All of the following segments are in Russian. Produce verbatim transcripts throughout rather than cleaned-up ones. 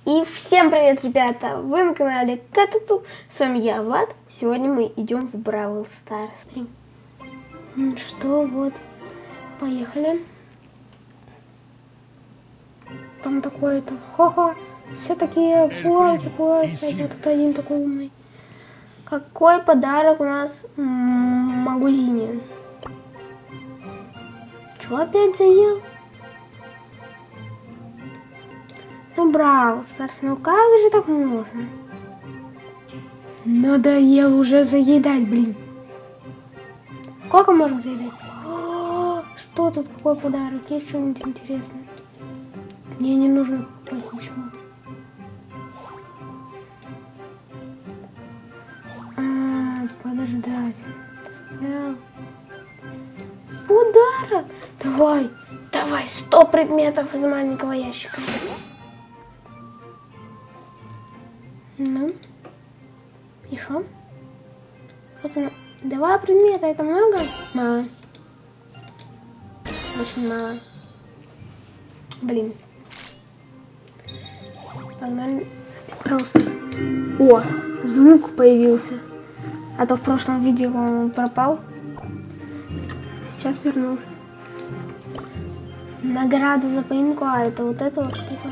И всем привет, ребята! Вы на канале Катату. С вами я, Влад. Сегодня мы идем в Бравл Старс. Что, вот, поехали. Там такое-то, ха-ха, все такие плавайте, плавайте, а я тут один такой умный. Какой подарок у нас в магазине? Чего опять заел? Ну, Бравл Старс, ну как же так можно? Надоел уже заедать, блин. Сколько можно заедать? О, что тут, какой подарок? Есть что-нибудь интересное? Мне не нужно ничего. А, подождать. Снял. Подарок! Давай, давай, сто предметов из маленького ящика. Ну, и шо? Вот она. Два предмета, это много? Мало. Очень мало. Блин. Погнали. Просто. О, звук появился. А то в прошлом видео он пропал. Сейчас вернулся. Награда за поимку. А, это вот это вот штука.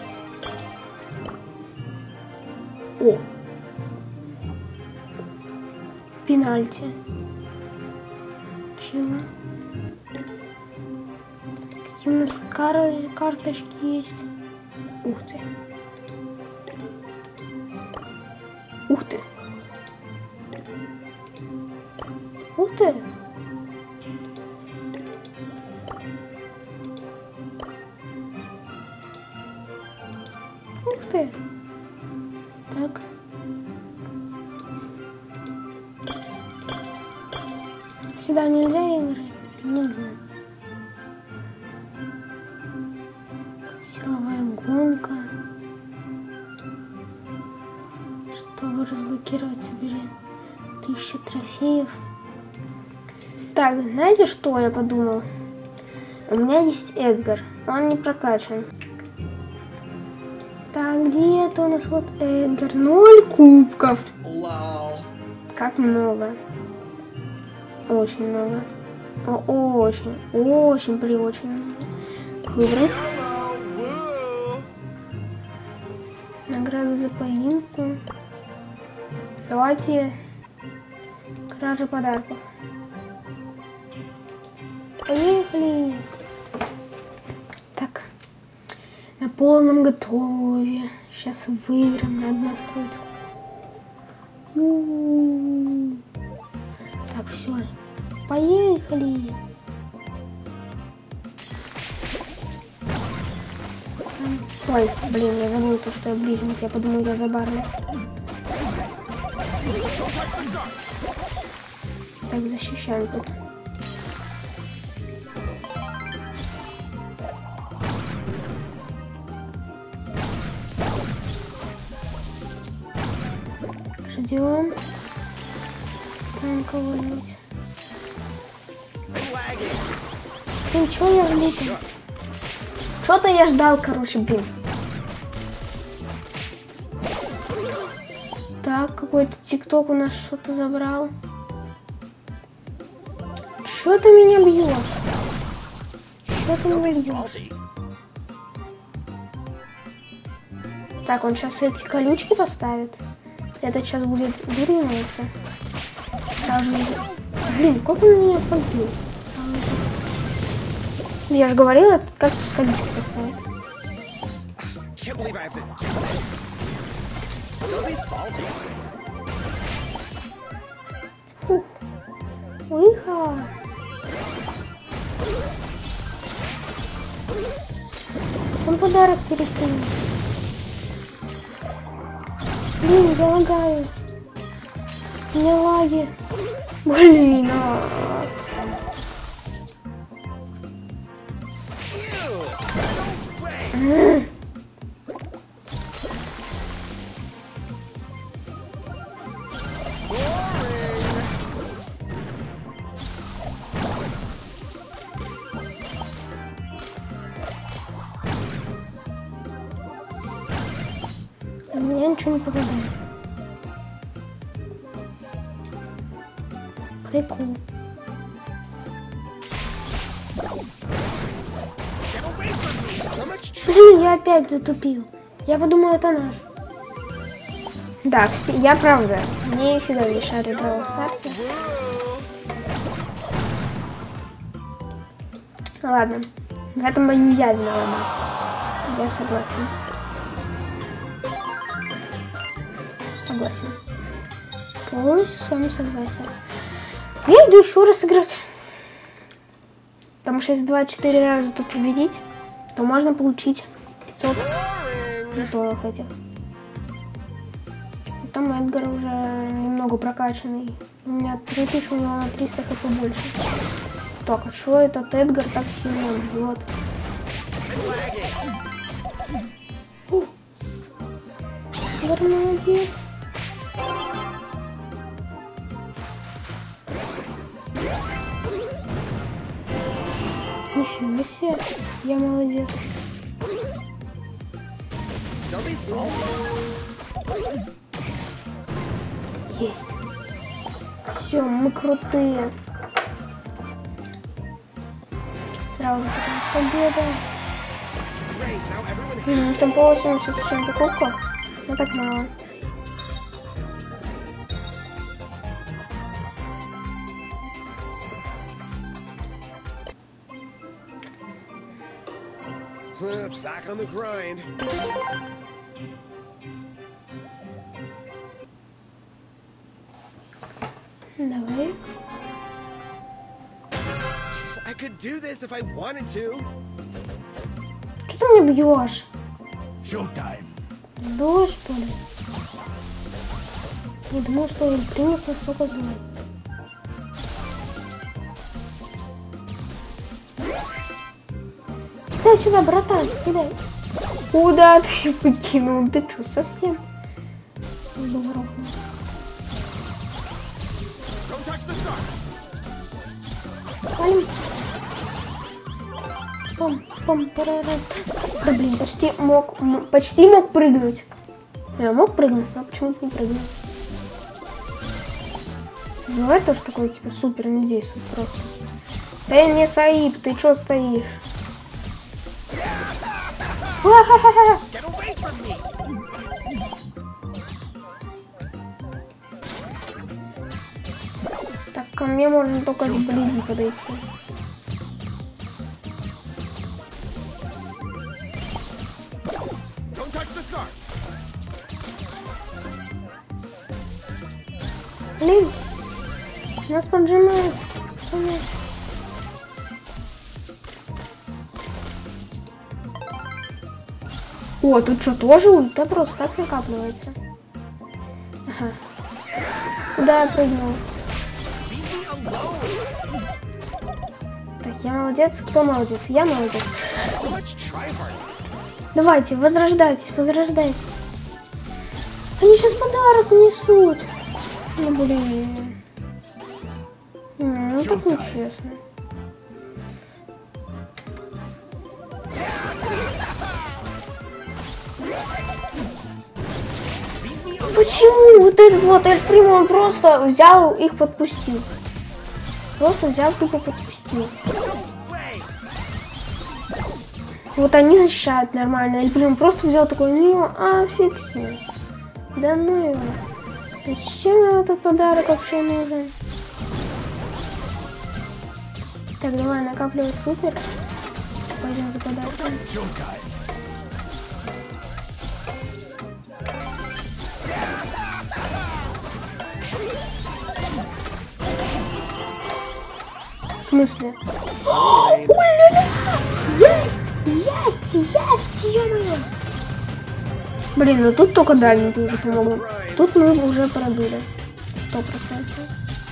О! Пенальти. Чего? Какие у нас кар карточки есть? Ух ты. Ух ты. Ух ты. Ух ты. Так. Сюда нельзя играть? Нельзя. Силовая гонка. Чтобы разблокировать, собери тысяча трофеев. Так, знаете, что я подумал? У меня есть Эдгар. Он не прокачан. Так, где это у нас вот Эдгар? Ноль кубков. Как много. Очень много. О, очень, очень, при очень много. Выбрать. Награда за поимку. Давайте кражи подарков. Поехали. Так. На полном готове. Сейчас выиграем. Надо настроить. У-у-у. Так, все. Поехали. Ой, блин, я забыл то, что я ближник. Я подумал, я забарник. Так, защищаем тут. Ждем. Там кого-нибудь. Блин, чё я жду? Что-то я ждал, короче, блин. Так, какой-то тикток у нас что-то забрал. Что ты меня бьешь? Что ты меня бьешь? Так, он сейчас эти колючки поставит. Это сейчас будет выравниваться. Сразу же... Блин, как он меня побил? Я же говорила, как тут колючки поставить. Фух. Выхо. Он подарок перекинул. Блин, я лагаю. У меня лаги. Блин, а... меня ничего не попадает. Прикол. Блин, я опять затупил. Я подумал, это наш. Да, я правда. Мне всегда не шарю Бравл Старса. Ладно. В этом мою я виновата. Я согласен. Согласен. Полностью с вами согласен. Я иду еще раз играть. Потому что если два-четыре раза тут победить, то можно получить пятьсот долларов этих. И там Эдгар уже немного прокачанный. У меня три тысячи, у него на триста хп больше. Так, а что этот Эдгар так сильно бьет? Эдгар молодец. Нифига себе, я молодец. Есть. Все, мы крутые. Сразу потом победа. М-м, там по восемьдесят с чем-то кубка. Ну так мало. Back on the grind. Давай. I could do this if I wanted to. Что ты мне бьешь? Showtime. Дождь, что ли? Не думал, что Примус настолько злой. Дай сюда, братан, кидай. Куда ты покинул? Ты что, совсем? Здорово. Палим. Пам, пам, парара. Да блин, почти мог, почти мог прыгнуть. Я мог прыгнуть, но почему-то не прыгнул. Бывает тоже такое, типа, супер не действует просто. Да не Саиб, ты чё стоишь? Так, ко мне можно только сблизи подойти. Блин, нас поджимают. О, тут что, тоже ульта просто так накапливается? Ага. Куда я прыгнул? Так, я молодец. Кто молодец? Я молодец. Давайте, возрождайтесь, возрождайтесь. Они сейчас подарок несут. Ну, блин. Ну, так нечестно. Почему вот этот вот Эль Примо, он просто взял их, подпустил. Просто взял, тупо подпустил. Вот они защищают нормально. Эль Примо просто взял такой, ну, а фиг с ним. Да ну его. Зачем нам этот подарок вообще нужен? Так, давай, накапливай супер. Пойдем за подарком. В смысле? Есть! Есть! Есть! Ё-моё! Блин, ну тут только дальние уже помогут. Тут мы уже пробили. Сто процентов.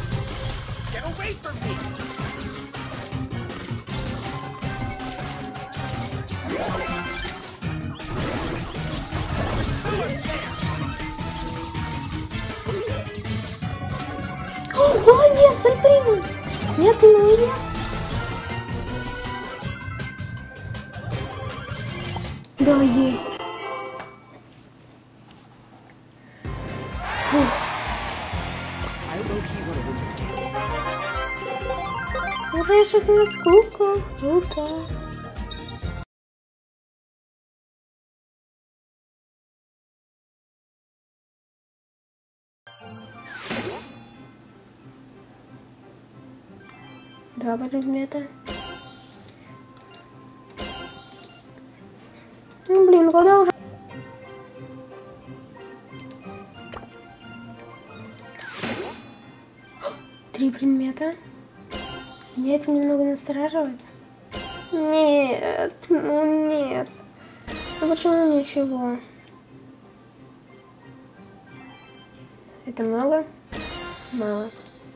О, молодец, Эль Примо! Нет, ты молодец. Да, есть. Ура, шестнадцать кубков. Круто. Два предмета. Ну блин, куда уже? Три предмета. Меня это немного настораживает. Нет, ну нет. А почему ничего? Это много? Мало.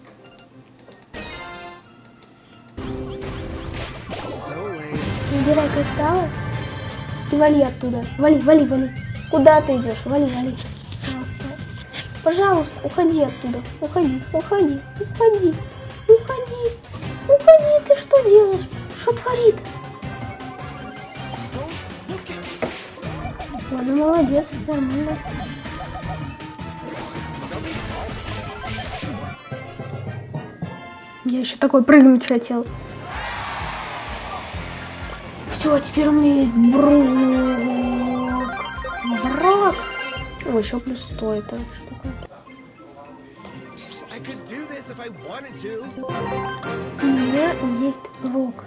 Убирай кристаллы и вали оттуда. Вали, вали, вали. Куда ты идешь? Вали, вали. Пожалуйста. Пожалуйста, уходи оттуда. Уходи, уходи, уходи, уходи. Уходи, ты что делаешь? Что творит? Ладно, молодец, нормально. Я еще такой прыгнуть хотел. Все, теперь у меня есть брак. Брак. О, еще плюс сто это штука. У меня есть рог.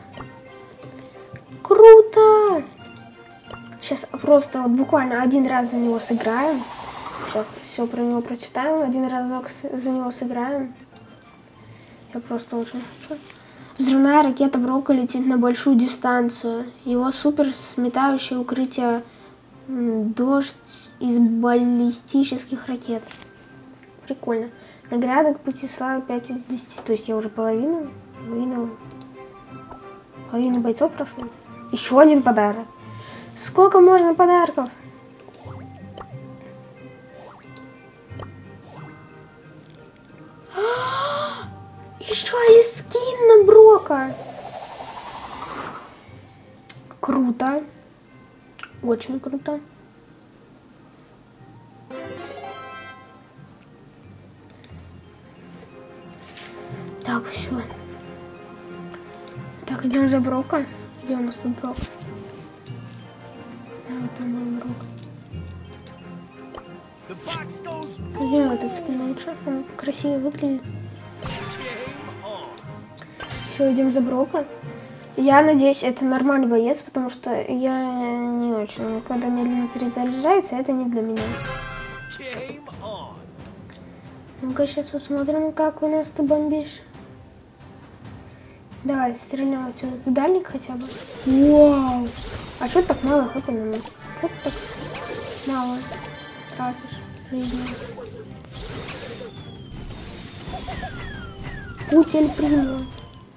Круто! Сейчас просто вот буквально один раз за него сыграем. Сейчас все про него прочитаем. Один разок за него сыграем. Я просто очень хочу. Взрывная ракета Брока летит на большую дистанцию. Его супер сметающее укрытие дождь из баллистических ракет. Прикольно. Награда к пути славы пять из десяти. То есть я уже половину, половину, половину бойцов прошел. Еще один подарок. Сколько можно подарков? Еще и скин на Брока. Круто. Очень круто. Так, все. Так, идем за Брока. Где у нас тут Брок? А, вот там был Брок. Возьмем этот скин лучше. Он красиво выглядит. Все, идем за Брока. Я надеюсь, это нормальный боец, потому что я не очень. Когда медленно перезаряжается, это не для меня. Ну-ка, сейчас посмотрим, как у нас ты бомбишь. Давай, стреляем отсюда. Ты дальник хотя бы? Вау! А что так мало хп на нас? Что так мало тратишь жизни? Путель премиум.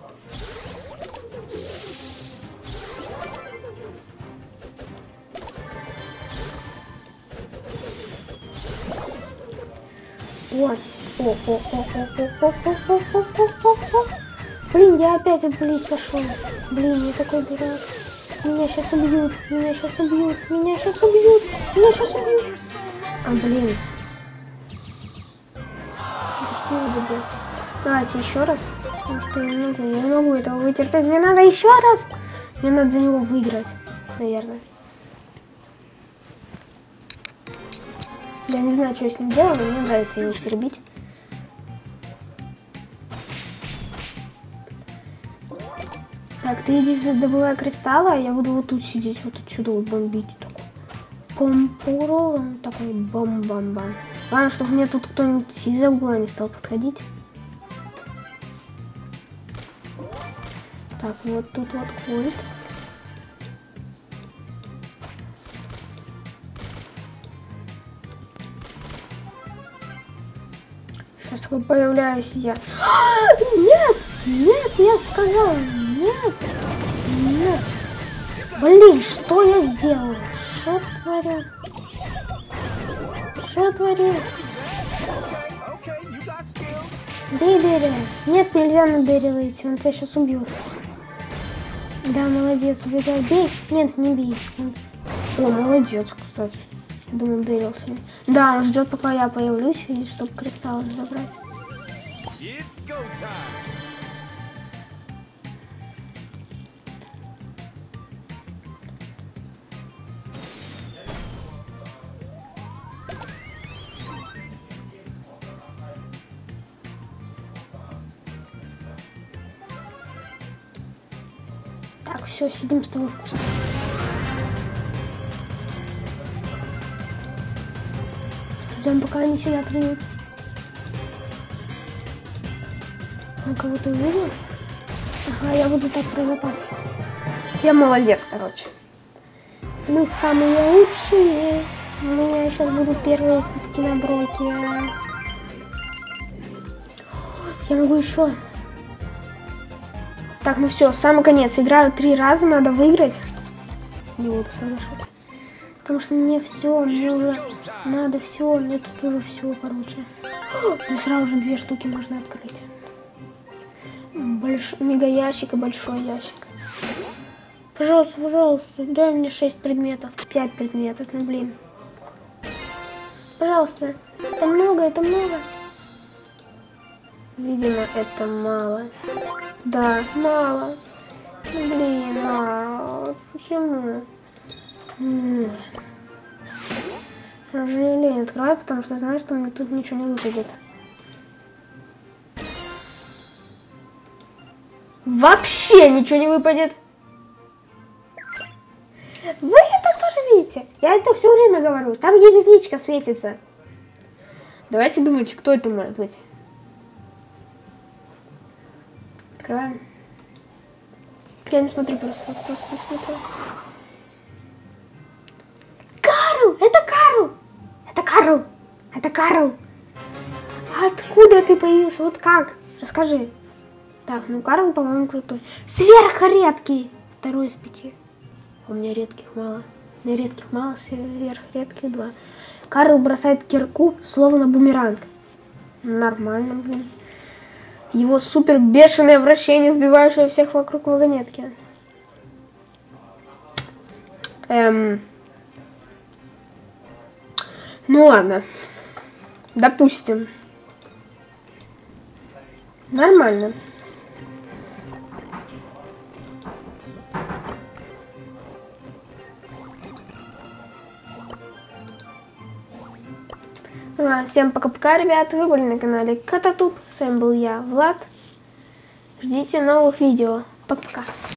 Вот. О, о, о, о, о, о, о, о, о, о, о. Блин, я опять в близ пошел. Блин, я такой дурак. Меня сейчас убьют. Меня сейчас убьют. Меня сейчас убьют. Меня сейчас убьют. А, блин. Давайте еще раз. Потому что я не могу. Я не могу этого вытерпеть. Мне надо еще раз. Мне надо за него выиграть. Наверное. Я не знаю, что я с ним делаю, но мне нравится его стребить. Так, ты иди добывай кристаллы, а я буду вот тут сидеть, вот отсюда вот бомбить. Такой пом-пуром, такой бам-бам-бам. Главное, чтобы мне тут кто-нибудь из-за угла не стал подходить. Так, вот тут вот культ. Сейчас такой появляюсь я. Нет! Нет, я сказал! Нет! Нет! Блин, что я сделал? Что творю? Что творю? Бей Берри. Нет, нельзя на Берри выйти, он тебя сейчас убьет. Да, молодец, убегай. Бей. Нет, не бей. О, молодец, кстати. Думаю, ударился. Да, он ждет, пока я появлюсь, и чтобы кристаллы забрать. все, сидим с тобой вкусно. Ждем, пока они сюда придут. Он кого-то увидел? Ага, я буду так про запас. Я молодец, короче. Мы самые лучшие. У меня сейчас будут первые кубки на броке. Я могу еще. Так, ну все, самый конец. Играю три раза, надо выиграть. Не буду соглашаться. Потому что мне все, мне уже надо все, мне тут уже все, короче. Мне сразу же две штуки можно открыть. Больш... Мега ящик и большой ящик. Пожалуйста, пожалуйста, дай мне шесть предметов, пять предметов, ну блин. Пожалуйста, это много, это много. Видимо, это мало. Да, мало. Ну, блин, мало. Почему? М-м. Жалею, открывай, потому что знаешь, что мне тут ничего не выпадет. Вообще ничего не выпадет. Вы это тоже видите? Я это все время говорю. Там единичка светится. Давайте думайте, кто это может быть. Открываем. Я не смотрю просто, просто не смотрю. Карл! Это Карл! Это Карл! Это Карл! Откуда ты появился? Вот как? Расскажи. Так, ну Карл, по-моему, крутой. Сверхредкий! Второй из пяти. У меня редких мало. У меня редких мало, сверхредких два. Карл бросает кирку, словно бумеранг. Нормально, блин. Его супер бешеное вращение, сбивающее всех вокруг вагонетки. Эм... Ну ладно. Допустим. Нормально. Всем пока-пока, ребята. Вы были на канале Кототуб. С вами был я, Влад. Ждите новых видео. Пока-пока.